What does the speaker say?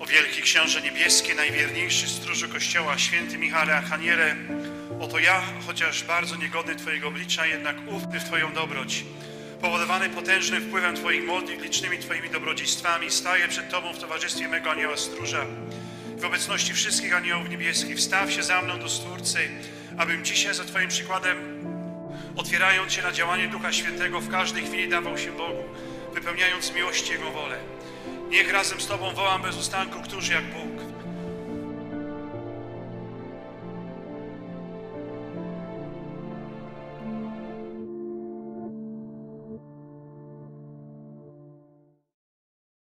O wielki Księże Niebieski, najwierniejszy stróżu Kościoła, święty Michale Archaniele, oto ja, chociaż bardzo niegodny Twojego oblicza, jednak ufny w Twoją dobroć, powodowany potężnym wpływem Twoich modlitw, licznymi Twoimi dobrodziejstwami, staję przed Tobą w towarzystwie mego anioła stróża, w obecności wszystkich aniołów niebieskich. Wstaw się za mną do Stwórcy, abym dzisiaj za Twoim przykładem, otwierając się na działanie Ducha Świętego, w każdej chwili dawał się Bogu, wypełniając miłości Jego wolę. Niech razem z Tobą wołam bez ustanku, któż jak Bóg.